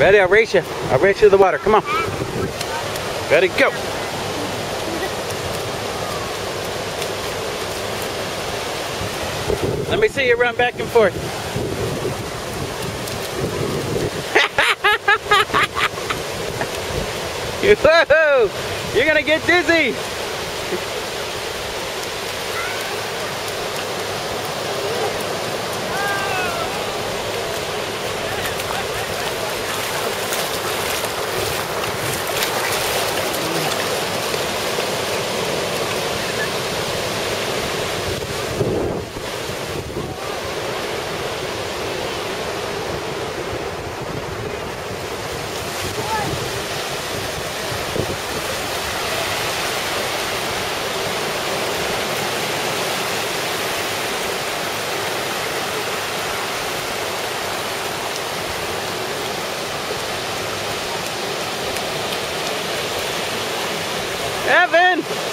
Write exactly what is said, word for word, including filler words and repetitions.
Ready? I'll race you. I'll race you to the water. Come on. Ready? Go. Let me see you run back and forth. Whoa! You're gonna get dizzy. Evan!